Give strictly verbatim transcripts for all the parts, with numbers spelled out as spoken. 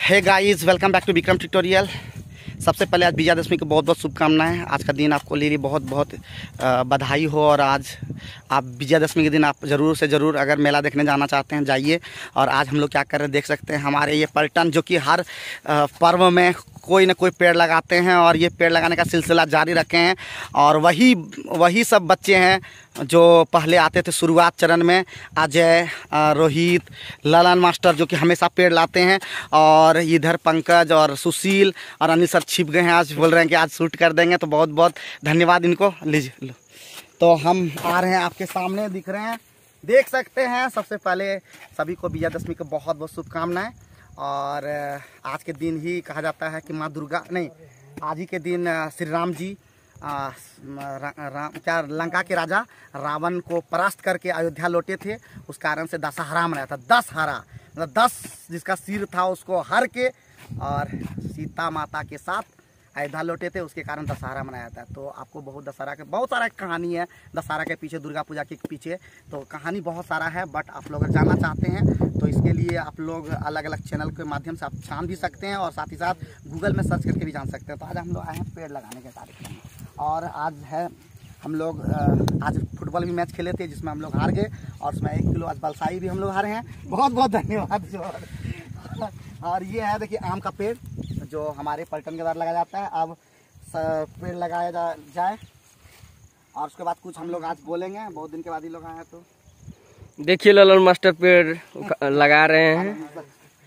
Hey guys, welcome back to Vikram tutorial. सबसे पहले आज विजयादशमी की बहुत बहुत शुभकामनाएं। आज का दिन आपको लिए बहुत बहुत बधाई हो। और आज आप विजयादशमी के दिन आप ज़रूर से ज़रूर अगर मेला देखने जाना चाहते हैं जाइए। और आज हम लोग क्या कर रहे हैं देख सकते हैं। हमारे ये पलटन जो कि हर पर्व में कोई ना कोई पेड़ लगाते हैं और ये पेड़ लगाने का सिलसिला जारी रखे हैं। और वही वही सब बच्चे हैं जो पहले आते थे शुरुआत चरण में। अजय, रोहित, ललन मास्टर जो कि हमेशा पेड़ लाते हैं। और इधर पंकज और सुशील और अनिल सर छिप गए हैं। आज बोल रहे हैं कि आज शूट कर देंगे, तो बहुत बहुत धन्यवाद इनको। लीजिए लो। तो हम आ रहे हैं, आपके सामने दिख रहे हैं, देख सकते हैं। सबसे पहले सभी को विजयादशमी की बहुत बहुत शुभकामनाएं। और आज के दिन ही कहा जाता है कि माँ दुर्गा नहीं आज ही के दिन श्री राम जी आ, रा, राम क्या लंका के राजा रावण को परास्त करके अयोध्या लौटे थे। उस कारण से दशहरा मनाया था। दस हरा मतलब दस जिसका सिर था उसको हर के और सीता माता के साथ अयोध्या लौटे थे, उसके कारण दशहरा मनाया था। तो आपको बहुत दशहरा के बहुत सारा कहानी है। दशहरा के पीछे, दुर्गा पूजा के पीछे तो कहानी बहुत सारा है। बट आप लोग अगर जानना चाहते हैं तो इसके लिए आप लोग अलग अलग चैनल के माध्यम से आप छान भी सकते हैं और साथ ही साथ गूगल में सर्च करके भी जान सकते हैं। तो आज हम लोग आए हैं पेड़ लगाने के कार्यक्रम में। और आज है हम लोग आज फुटबॉल भी मैच खेले थे जिसमें हम लोग हार गए। और उसमें एक किलो आज बलसाई भी हम लोग हारे हैं। बहुत बहुत धन्यवाद। और ये है देखिए आम का पेड़ जो हमारे पलटन के द्वारा लगाया जाता है। अब पेड़ लगाया जा, जाए और उसके बाद कुछ हम लोग आज बोलेंगे। बहुत दिन के बाद ही लोग आए हैं। तो देखिए ललन मास्टर पेड़ लगा रहे हैं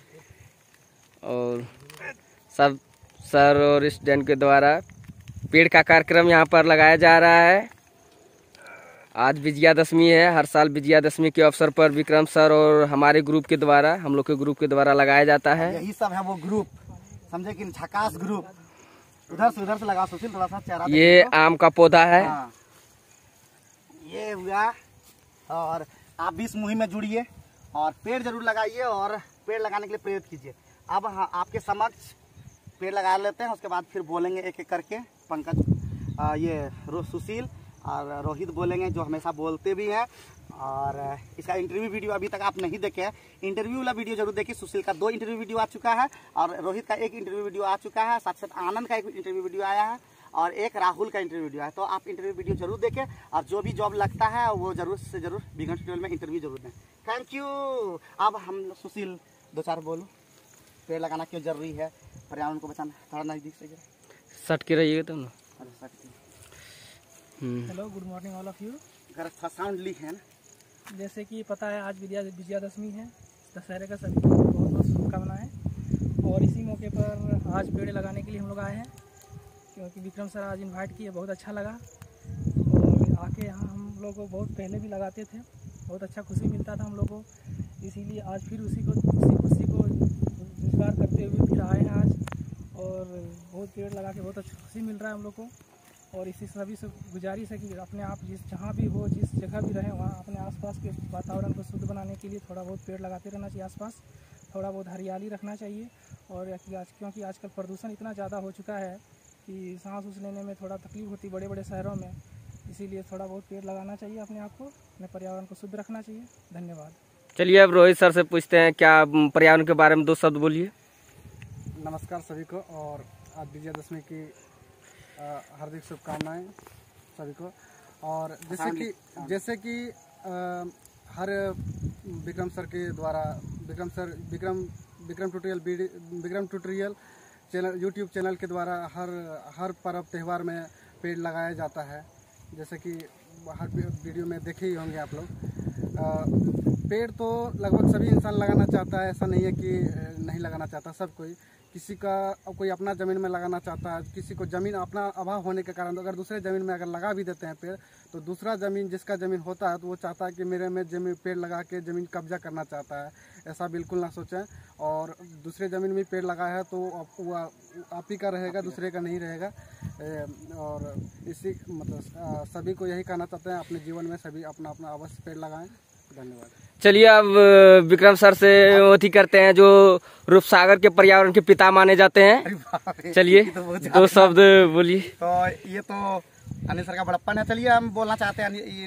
और सब सर और स्टूडेंट के द्वारा पेड़ का कार्यक्रम यहाँ पर लगाया जा रहा है। आज विजयादशमी है। हर साल विजयादशमी के अवसर पर विक्रम सर और हमारे ग्रुप के द्वारा हम लोग के ग्रुप के द्वारा लगाया जाता है। यही सब है वो ग्रुप, समझे कि झकास ग्रुप। उधर से उधर से लगा सुशील, थोड़ा सा चेहरा। ये आम का पौधा है। हाँ। ये हुआ। और आप भी इस मुहिम में जुड़िए और पेड़ जरूर लगाइए और पेड़ लगाने के लिए प्रेरित कीजिए। अब हाँ, आपके समक्ष पेड़ लगा लेते हैं, उसके बाद फिर बोलेंगे एक एक करके। पंकज, आ, ये सुशील और रोहित बोलेंगे जो हमेशा बोलते भी हैं। और इसका इंटरव्यू वीडियो अभी तक आप नहीं देखे हैं, इंटरव्यू वाला वीडियो जरूर देखिए। सुशील का दो इंटरव्यू वीडियो आ चुका है और रोहित का एक इंटरव्यू वीडियो आ चुका है। साथ साथ आनंद का एक इंटरव्यू वीडियो आया है और एक राहुल का इंटरव्यू वीडियो है। तो आप इंटरव्यू वीडियो जरूर देखें और जो भी जॉब लगता है वो जरूर से जरूर विक्रम ट्यूटोरियल में इंटरव्यू जरूर दें। Thank you. अब हम सुशील दो चार बोलो, पेड़ लगाना क्यों जरूरी है, पर्यावरण को बचाना। थोड़ा नजदीक से सट के रहिएगा तुम ना। Hello, good morning all of you. Sound leak है ना। जैसे कि पता है आज विजया विजयादशमी है, दशहरे का सभी को बहुत बहुत शुभकामनाएं। और इसी मौके पर आज पेड़ लगाने के लिए हम लोग आए हैं क्योंकि विक्रम सर आज इनवाइट किए, बहुत अच्छा लगा। और आके यहाँ हम लोग को बहुत पहले भी लगाते थे, बहुत अच्छा खुशी मिलता था हम लोग को। इसीलिए आज फिर उसी को उसी खुशी को रोजगार करते हुए फिर आए हैं आज। और बहुत पेड़ लगा के बहुत अच्छा खुशी मिल रहा है हम लोग को। और इसी सभी से गुजारिश है कि अपने आप जिस जहाँ भी हो, जिस जगह भी रहें, वहाँ अपने आसपास के वातावरण को शुद्ध बनाने के लिए थोड़ा बहुत पेड़ लगाते रहना चाहिए। आसपास थोड़ा बहुत हरियाली रखना चाहिए। और आज क्योंकि आजकल प्रदूषण इतना ज़्यादा हो चुका है कि सांस उस लेने में थोड़ा तकलीफ होती है बड़े बड़े शहरों में। इसीलिए थोड़ा बहुत पेड़ लगाना चाहिए, अपने आप को, अपने पर्यावरण को शुद्ध रखना चाहिए। धन्यवाद। चलिए अब रोहित सर से पूछते हैं, क्या पर्यावरण के बारे में दो शब्द बोलिए। नमस्कार सभी को और आज विजयादशमी की हार्दिक शुभकामनाएं सभी को। और जैसे कि जैसे कि आ, हर विक्रम सर के द्वारा Vikram sir Vikram Vikram tutorial Vikram tutorial channel YouTube channel के द्वारा हर हर पर्व त्यौहार में पेड़ लगाया जाता है। जैसे कि हर वीडियो में देखे ही होंगे आप लोग। पेड़ तो लगभग सभी इंसान लगाना चाहता है, ऐसा नहीं है कि नहीं लगाना चाहता। सब कोई, किसी का कोई अपना ज़मीन में लगाना चाहता है, किसी को ज़मीन अपना अभाव होने के कारण अगर दूसरे ज़मीन में अगर लगा भी देते हैं पेड़, तो दूसरा ज़मीन जिसका ज़मीन होता है तो वो चाहता है कि मेरे में जमीन पेड़ लगा के ज़मीन कब्जा करना चाहता है। ऐसा बिल्कुल ना सोचें। और दूसरे ज़मीन में पेड़ लगाया है तो वो आप ही का रहेगा, दूसरे का नहीं रहेगा। और इसी मतलब सभी को यही कहना चाहते हैं, अपने जीवन में सभी अपना अपना अवश्य पेड़ लगाएं। धन्यवाद। चलिए अब विक्रम सर से अथी करते हैं जो रूपसागर के पर्यावरण के पिता माने जाते हैं। चलिए दो शब्द बोलिए। तो ये तो अनिल सर का बड़प्पन है। चलिए हम बोलना चाहते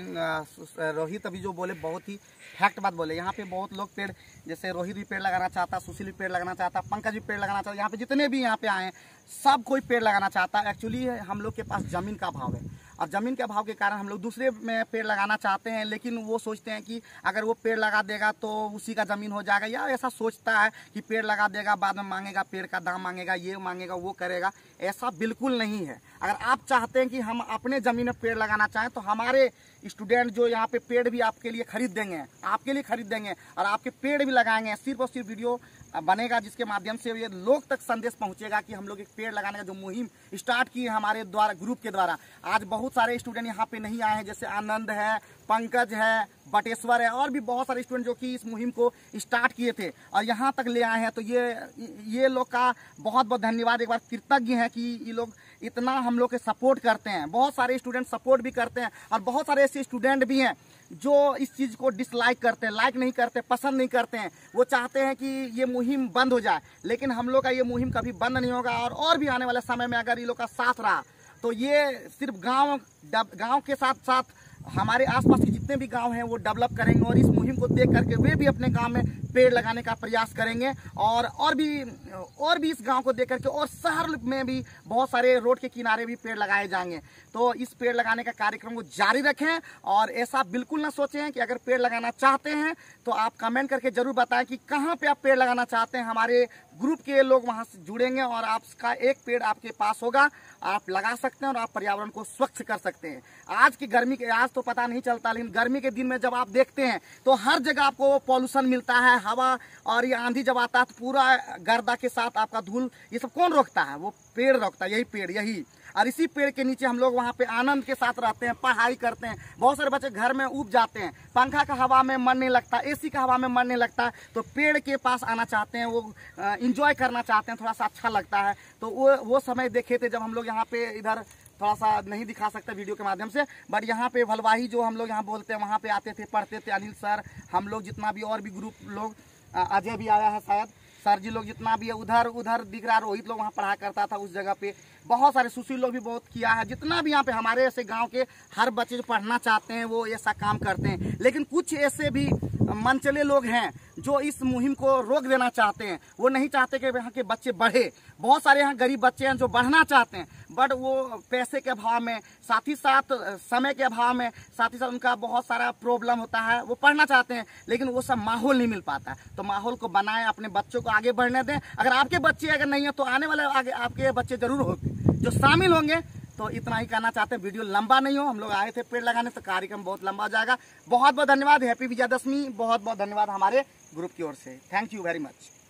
हैं, रोहित अभी जो बोले बहुत ही फैक्ट बात बोले। यहाँ पे बहुत लोग पेड़, जैसे रोहित भी पेड़ लगाना चाहता, सुशील भी पेड़ लगाना चाहता, पंकज भी पेड़ लगाना चाहता, यहाँ पे जितने भी यहाँ पे आए हैं सब कोई पेड़ लगाना चाहता है। एक्चुअली हम लोग के पास ज़मीन का अभाव है और ज़मीन के अभाव के कारण हम लोग दूसरे में पेड़ लगाना चाहते हैं, लेकिन वो सोचते हैं कि अगर वो पेड़ लगा देगा तो उसी का ज़मीन हो जाएगा, या ऐसा सोचता है कि पेड़ लगा देगा बाद में मांगेगा, पेड़ का दाम मांगेगा, ये मांगेगा, वो करेगा। ऐसा बिल्कुल नहीं है। अगर आप चाहते हैं कि हम अपने ज़मीन में पेड़ लगाना चाहें तो हमारे स्टूडेंट जो यहाँ पे पेड़ भी आपके लिए खरीद देंगे, आपके लिए खरीद देंगे और आपके पेड़ भी लगाएंगे। सिर्फ और सिर्फ वीडियो बनेगा जिसके माध्यम से ये लोग तक संदेश पहुंचेगा कि हम लोग एक पेड़ लगाने का जो मुहिम स्टार्ट की है हमारे द्वारा, ग्रुप के द्वारा। आज बहुत सारे स्टूडेंट यहाँ पे नहीं आए हैं, जैसे आनंद है, पंकज है, बटेश्वर है और भी बहुत सारे स्टूडेंट जो कि इस मुहिम को स्टार्ट किए थे और यहाँ तक ले आए हैं। तो ये ये लोग का बहुत बहुत धन्यवाद, एक बार कृतज्ञ है कि ये लोग इतना हम लोग के सपोर्ट करते हैं। बहुत सारे स्टूडेंट सपोर्ट भी करते हैं और बहुत सारे ऐसे स्टूडेंट भी हैं जो इस चीज़ को डिसलाइक करते हैं, लाइक नहीं करते, पसंद नहीं करते हैं। वो चाहते हैं कि ये मुहिम बंद हो जाए, लेकिन हम लोग का ये मुहिम कभी बंद नहीं होगा। और और भी आने वाले समय में अगर ये लोग का साथ रहा तो ये सिर्फ गांव गांव के साथ साथ हमारे आसपास के जितने भी गांव हैं वो डेवलप करेंगे और इस मुहिम को देख करके वे भी अपने गांव में पेड़ लगाने का प्रयास करेंगे। और और भी और भी इस गांव को देख करके और शहर में भी बहुत सारे रोड के किनारे भी पेड़ लगाए जाएंगे। तो इस पेड़ लगाने का कार्यक्रम को जारी रखें और ऐसा बिल्कुल ना सोचें कि अगर पेड़ लगाना चाहते हैं तो आप कमेंट करके जरूर बताएं कि कहाँ पे आप पेड़ लगाना चाहते हैं। हमारे ग्रुप के लोग वहाँ से जुड़ेंगे और आपका एक पेड़ आपके पास होगा, आप लगा सकते हैं और आप पर्यावरण को स्वच्छ कर सकते हैं। आज की गर्मी के, आज तो पता नहीं चलता, लेकिन गर्मी के दिन में जब आप देखते हैं तो हर जगह आपको पॉल्यूशन मिलता है, हवा और ये आंधी जब आता है तो पूरा गर्दा के साथ आपका धूल, ये सब कौन रोकता है? वो पेड़ रोकता है, यही पेड़, यही। और इसी पेड़ के नीचे हम लोग वहाँ पे आनंद के साथ रहते हैं, पढ़ाई करते हैं। बहुत सारे बच्चे घर में ऊब जाते हैं, पंखा का हवा में मन नहीं लगता, एसी का हवा में मन नहीं लगता, तो पेड़ के पास आना चाहते हैं, वो इंजॉय करना चाहते हैं, थोड़ा सा अच्छा लगता है। तो वो वो समय देखे थे जब हम लोग यहाँ पे, इधर थोड़ा सा नहीं दिखा सकते वीडियो के माध्यम से, बट यहाँ पे भलवाही जो हम लोग यहाँ बोलते हैं वहाँ पे आते थे, पढ़ते थे। अनिल सर, हम लोग जितना भी और भी ग्रुप लोग, अजय भी आया है शायद, सर जी लोग जितना भी है, उधर उधर दिख रहा, रोहित लोग वहाँ पढ़ा करता था उस जगह पे। बहुत सारे सुशील लोग भी बहुत किया है। जितना भी यहाँ पे हमारे ऐसे गांव के हर बच्चे जो पढ़ना चाहते हैं वो ऐसा काम करते हैं। लेकिन कुछ ऐसे भी मनचले लोग हैं जो इस मुहिम को रोक देना चाहते हैं। वो नहीं चाहते कि यहाँ के बच्चे बढ़े। बहुत सारे यहाँ गरीब बच्चे हैं जो बढ़ना चाहते हैं, बट वो पैसे के अभाव में, साथ ही साथ समय के अभाव में, साथ ही साथ उनका बहुत सारा प्रॉब्लम होता है। वो पढ़ना चाहते हैं लेकिन वो सब माहौल नहीं मिल पाता। तो माहौल को बनाएं, अपने बच्चों को आगे बढ़ने दें। अगर आपके बच्चे अगर नहीं है तो आने वाले आगे आपके बच्चे जरूर होंगे जो शामिल होंगे। तो इतना ही कहना चाहते हैं, वीडियो लंबा नहीं हो। हम लोग आए थे पेड़ लगाने, तो कार्यक्रम बहुत लंबा हो जाएगा। बहुत बहुत धन्यवाद, हैप्पी विजयादशमी। बहुत बहुत धन्यवाद हमारे ग्रुप की ओर से। Thank you very much.